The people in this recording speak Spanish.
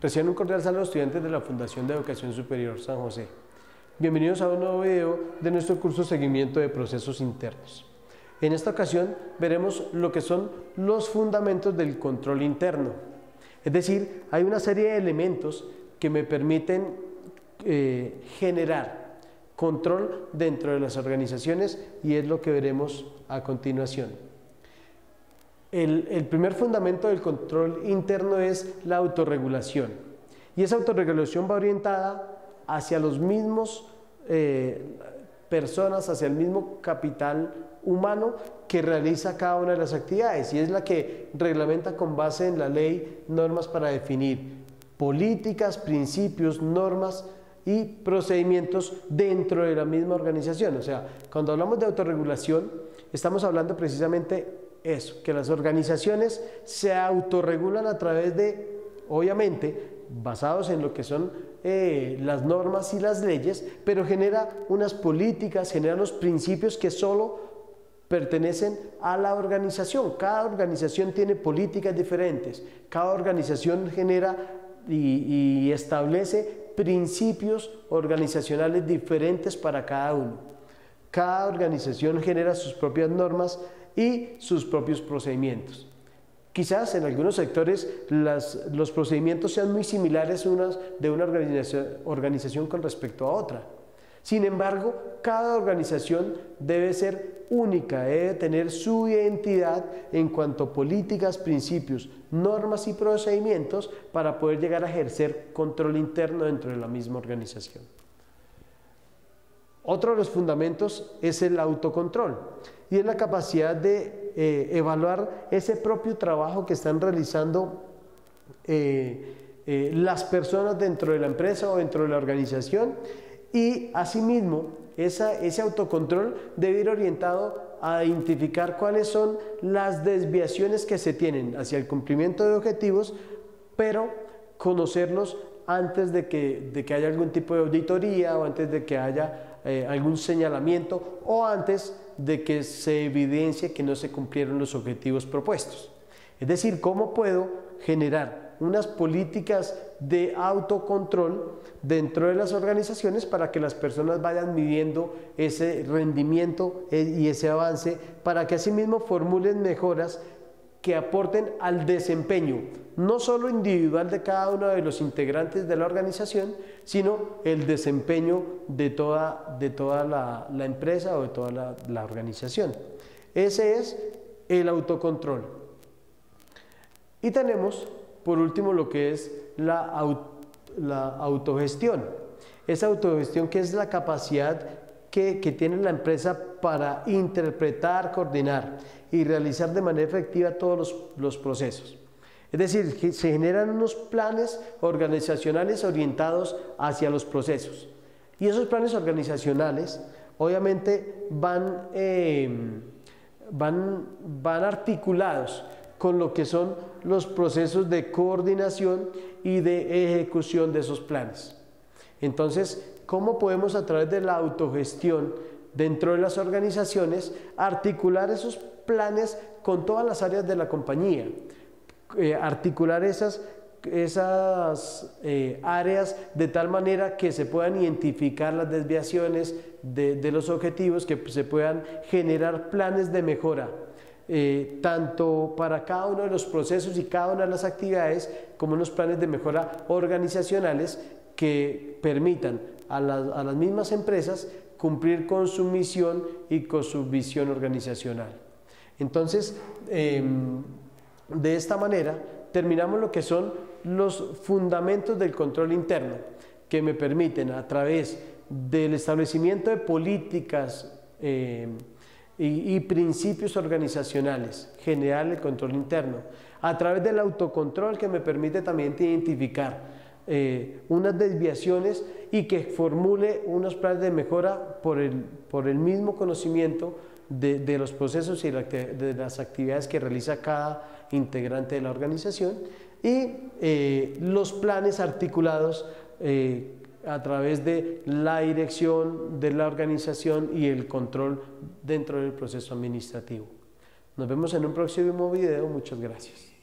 Reciban un cordial saludo a los estudiantes de la Fundación de Educación Superior San José. Bienvenidos a un nuevo video de nuestro curso Seguimiento de Procesos Internos. En esta ocasión veremos lo que son los fundamentos del control interno. Es decir, hay una serie de elementos que me permiten generar control dentro de las organizaciones y es lo que veremos a continuación. El primer fundamento del control interno es la autorregulación, y esa autorregulación va orientada hacia los mismos personas, hacia el mismo capital humano que realiza cada una de las actividades, y es la que reglamenta con base en la ley normas para definir políticas, principios, normas y procedimientos dentro de la misma organización. O sea, cuando hablamos de autorregulación estamos hablando precisamente eso, que las organizaciones se autorregulan a través de, obviamente, basados en lo que son las normas y las leyes, pero genera unas políticas, genera unos principios que solo pertenecen a la organización. Cada organización tiene políticas diferentes, cada organización genera y establece principios organizacionales diferentes para cada uno. Cada organización genera sus propias normas y sus propios procedimientos. Quizás en algunos sectores los procedimientos sean muy similares de una organización con respecto a otra. Sin embargo, cada organización debe ser única, debe tener su identidad en cuanto a políticas, principios, normas y procedimientos para poder llegar a ejercer control interno dentro de la misma organización. Otro de los fundamentos es el autocontrol, y es la capacidad de evaluar ese propio trabajo que están realizando las personas dentro de la empresa o dentro de la organización, y asimismo ese autocontrol debe ir orientado a identificar cuáles son las desviaciones que se tienen hacia el cumplimiento de objetivos, pero conocerlos antes de que haya algún tipo de auditoría o antes de que haya algún señalamiento o antes de que se evidencie que no se cumplieron los objetivos propuestos. Es decir, ¿cómo puedo generar unas políticas de autocontrol dentro de las organizaciones para que las personas vayan midiendo ese rendimiento y ese avance, para que asimismo formulen mejoras que aporten al desempeño, no solo individual de cada uno de los integrantes de la organización, sino el desempeño de toda la empresa o de toda la organización? Ese es el autocontrol. Y tenemos, por último, lo que es la autogestión. Esa autogestión, que es la capacidad que tiene la empresa para interpretar, coordinar y realizar de manera efectiva todos los procesos. Es decir, que se generan unos planes organizacionales orientados hacia los procesos. Y esos planes organizacionales obviamente van articulados con lo que son los procesos de coordinación y de ejecución de esos planes. Entonces, ¿cómo podemos a través de la autogestión dentro de las organizaciones articular esos planes con todas las áreas de la compañía? Articular esas áreas de tal manera que se puedan identificar las desviaciones de los objetivos, que se puedan generar planes de mejora, tanto para cada uno de los procesos y cada una de las actividades, como unos planes de mejora organizacionales que permitan a las mismas empresas cumplir con su misión y con su visión organizacional. Entonces, de esta manera terminamos lo que son los fundamentos del control interno, que me permiten, a través del establecimiento de políticas y principios organizacionales, generar el control interno, a través del autocontrol, que me permite también identificar unas desviaciones y que formule unos planes de mejora por el mismo conocimiento de los procesos y de las actividades que realiza cada integrante de la organización, y los planes articulados a través de la dirección de la organización y el control dentro del proceso administrativo. Nos vemos en un próximo video. Muchas gracias.